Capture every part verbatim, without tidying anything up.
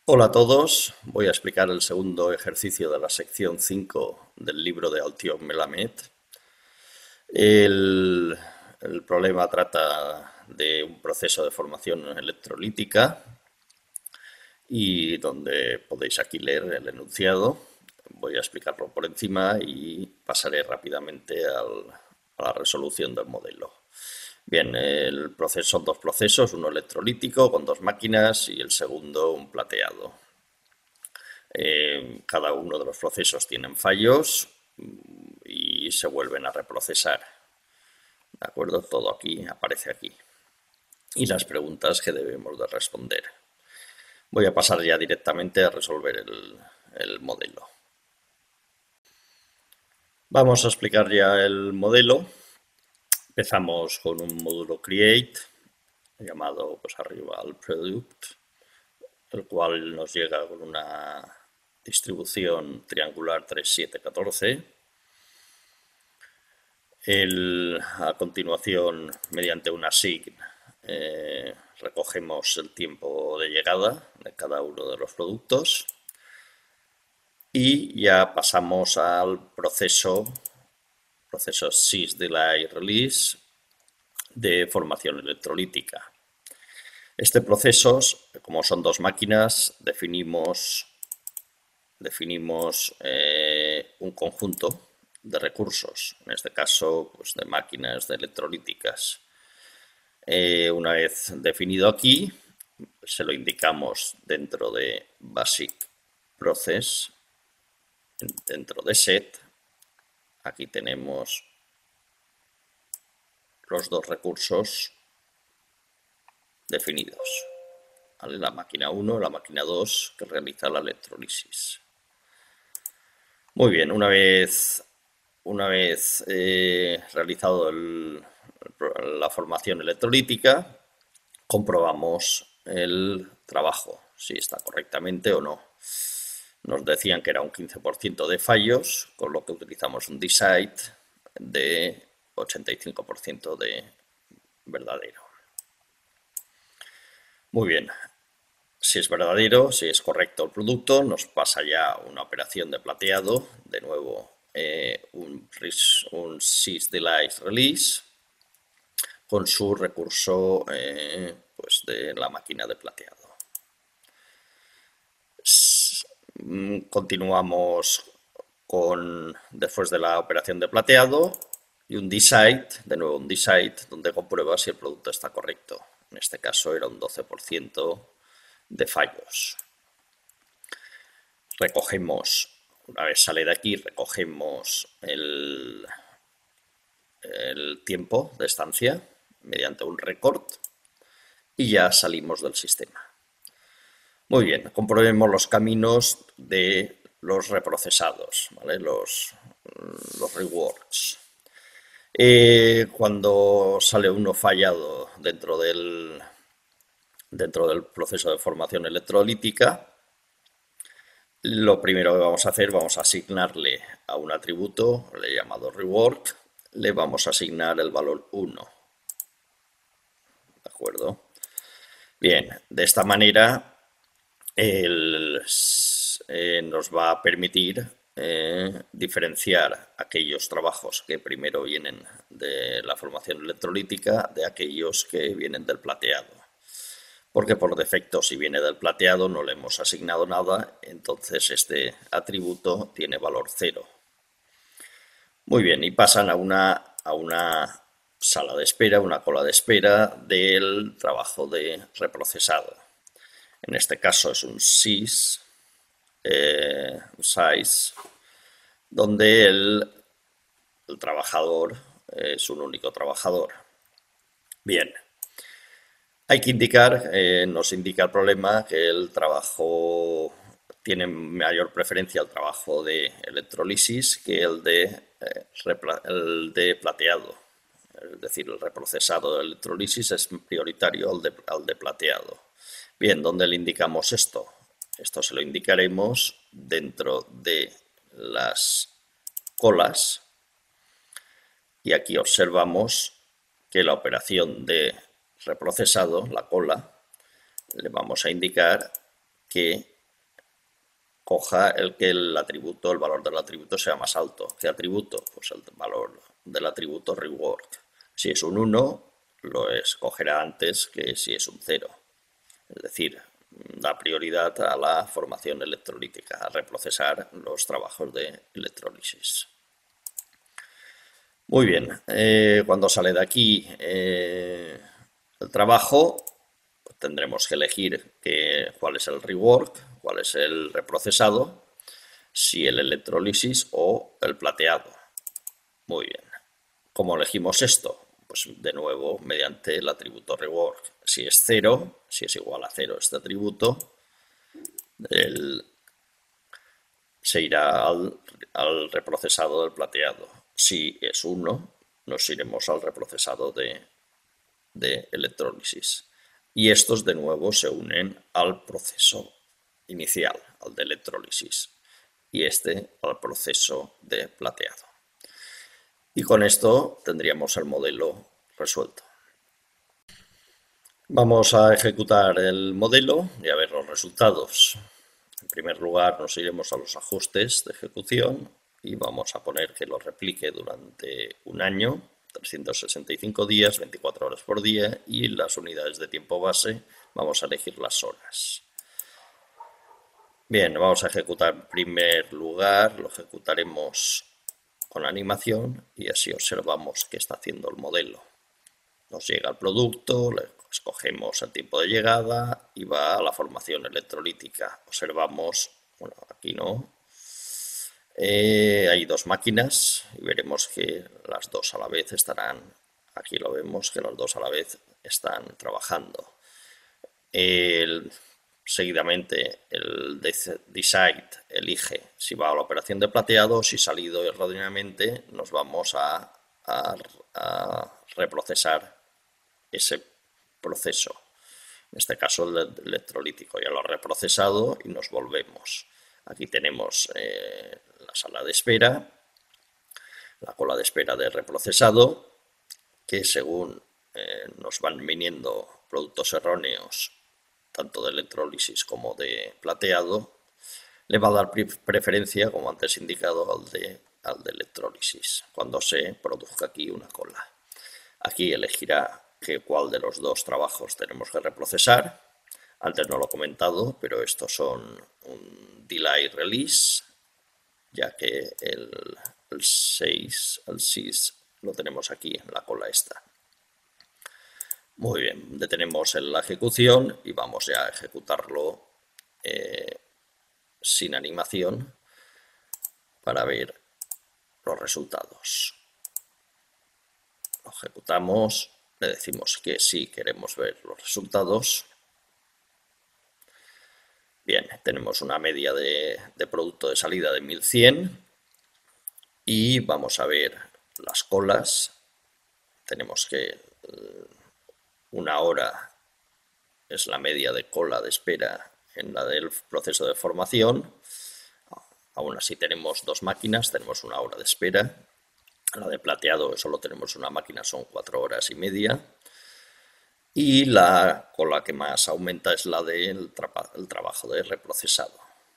Hola a todos, voy a explicar el segundo ejercicio de la sección cinco del libro de Altión Melamed. El, el problema trata de un proceso de formación electrolítica y donde podéis aquí leer el enunciado. Voy a explicarlo por encima y pasaré rápidamente al- a la resolución del modelo. Bien, el proceso son dos procesos, uno electrolítico con dos máquinas y el segundo un plateado. Eh, cada uno de los procesos tienen fallos y se vuelven a reprocesar. ¿De acuerdo? Todo aquí aparece aquí. Y las preguntas que debemos de responder. Voy a pasar ya directamente a resolver el, el modelo. Vamos a explicar ya el modelo. Empezamos con un módulo create llamado pues arriba al product, el cual nos llega con una distribución triangular tres siete catorce. El, a continuación, mediante una sign, eh, recogemos el tiempo de llegada de cada uno de los productos y ya pasamos al proceso, proceso sys delay release de formación electrolítica. Este proceso, como son dos máquinas, definimos, definimos eh, un conjunto de recursos, en este caso pues, de máquinas de electrolíticas. Eh, una vez definido aquí, se lo indicamos dentro de Basic Process, dentro de Set. Aquí tenemos los dos recursos definidos. ¿Vale? La máquina uno, la máquina dos, que realiza la electrólisis. Muy bien, una vez, una vez eh, realizado el, la formación electrolítica, comprobamos el trabajo, si está correctamente o no. Nos decían que era un quince por ciento de fallos, con lo que utilizamos un decide de ochenta y cinco por ciento de verdadero. Muy bien, si es verdadero, si es correcto el producto, nos pasa ya una operación de plateado, de nuevo eh, un, un sys delay release con su recurso eh, pues de la máquina de plateado. Continuamos con, después de la operación de plateado, y un decide, de nuevo un decide, donde comprueba si el producto está correcto. En este caso era un doce por ciento de fallos. Recogemos, una vez sale de aquí, recogemos el, el tiempo de estancia mediante un record y ya salimos del sistema. Muy bien, comprobemos los caminos de los reprocesados, ¿vale? los, los reworks. Eh, cuando sale uno fallado dentro del, dentro del proceso de formación electrolítica, lo primero que vamos a hacer, vamos a asignarle a un atributo, le he llamado reward, le vamos a asignar el valor uno. ¿De acuerdo? Bien, de esta manera el, eh, nos va a permitir eh, diferenciar aquellos trabajos que primero vienen de la formación electrolítica de aquellos que vienen del plateado. Porque por defecto, si viene del plateado, no le hemos asignado nada, entonces este atributo tiene valor cero. Muy bien, y pasan a una, a una sala de espera, una cola de espera del trabajo de reprocesado. En este caso es un sys, eh, size, donde el, el trabajador es un único trabajador. Bien, hay que indicar, eh, nos indica el problema que el trabajo tiene mayor preferencia el trabajo de electrolisis que el de, eh, el de plateado. Es decir, el reprocesado de electrolisis es prioritario al de, al de plateado. Bien, ¿dónde le indicamos esto? Esto se lo indicaremos dentro de las colas y aquí observamos que la operación de reprocesado, la cola, le vamos a indicar que coja el que el atributo, el valor del atributo sea más alto. ¿Qué atributo? Pues el valor del atributo reward. Si es un uno, lo escogerá antes que si es un cero. Es decir, da prioridad a la formación electrolítica, a reprocesar los trabajos de electrólisis. Muy bien, eh, cuando sale de aquí eh, el trabajo, pues tendremos que elegir que, cuál es el rework, cuál es el reprocesado, si el electrólisis o el plateado. Muy bien. ¿Cómo elegimos esto? Pues de nuevo mediante el atributo rework. Si es cero, si es igual a cero este atributo, el, se irá al, al reprocesado del plateado. Si es uno, nos iremos al reprocesado de, de electrólisis. Y estos de nuevo se unen al proceso inicial, al de electrólisis, y este al proceso de plateado. Y con esto tendríamos el modelo resuelto. Vamos a ejecutar el modelo y a ver los resultados. En primer lugar nos iremos a los ajustes de ejecución y vamos a poner que lo replique durante un año, trescientos sesenta y cinco días, veinticuatro horas por día, y las unidades de tiempo base vamos a elegir las horas. Bien, vamos a ejecutar en primer lugar, lo ejecutaremos con animación y así observamos qué está haciendo el modelo. Nos llega el producto, le escogemos el tiempo de llegada y va a la formación electrolítica. Observamos, bueno, aquí no, eh, hay dos máquinas y veremos que las dos a la vez estarán, aquí lo vemos que las dos a la vez están trabajando. El, seguidamente el decide elige si va a la operación de plateado o si salido erróneamente nos vamos a, a, a reprocesar ese proceso, en este caso el electrolítico. Ya lo ha reprocesado y nos volvemos. Aquí tenemos eh, la sala de espera, la cola de espera de reprocesado, que según eh, nos van viniendo productos erróneos, tanto de electrólisis como de plateado, le va a dar preferencia, como antes indicado, al de, al de electrólisis, cuando se produzca aquí una cola. Aquí elegirá que cuál de los dos trabajos tenemos que reprocesar. Antes no lo he comentado, pero estos son un delay release, ya que el, el seis, el seis lo tenemos aquí en la cola esta. Muy bien, detenemos en la ejecución y vamos ya a ejecutarlo eh, sin animación para ver los resultados. Lo ejecutamos, le decimos que sí queremos ver los resultados. Bien, tenemos una media de, de producto de salida de mil cien y vamos a ver las colas. Tenemos que una hora es la media de cola de espera en la del proceso de formación. Aún así tenemos dos máquinas, tenemos una hora de espera. La de plateado solo tenemos una máquina, son cuatro horas y media. Y la cola que más aumenta es la del tra el trabajo de reprocesado.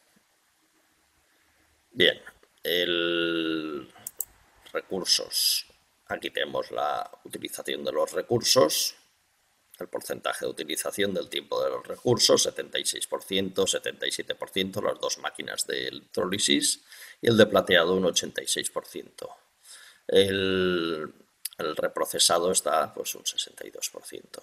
Bien, el recursos. Aquí tenemos la utilización de los recursos, el porcentaje de utilización del tiempo de los recursos, setenta y seis por ciento, setenta y siete por ciento, las dos máquinas de electrólisis, y el de plateado un ochenta y seis por ciento. El, el reprocesado está pues un sesenta y dos por ciento.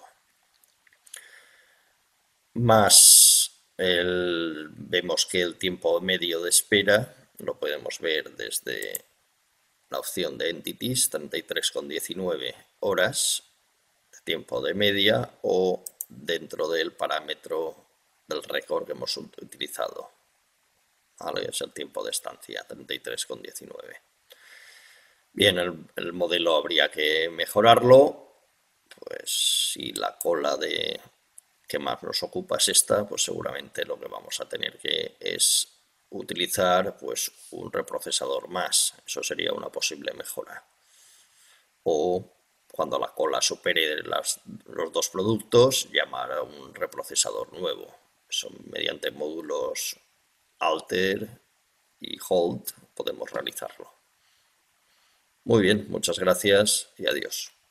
Más el, vemos que el tiempo medio de espera lo podemos ver desde la opción de Entities, treinta y tres coma diecinueve horas de tiempo de media, o dentro del parámetro del récord que hemos utilizado. ¿Vale? Es el tiempo de estancia, treinta y tres coma diecinueve. Bien, el, el modelo habría que mejorarlo, pues si la cola de que más nos ocupa es esta, pues seguramente lo que vamos a tener que es utilizar pues un reprocesador más. Eso sería una posible mejora. O cuando la cola supere las, los dos productos, llamar a un reprocesador nuevo. Son mediante módulos Alter y Hold podemos realizarlo. Muy bien, muchas gracias y adiós.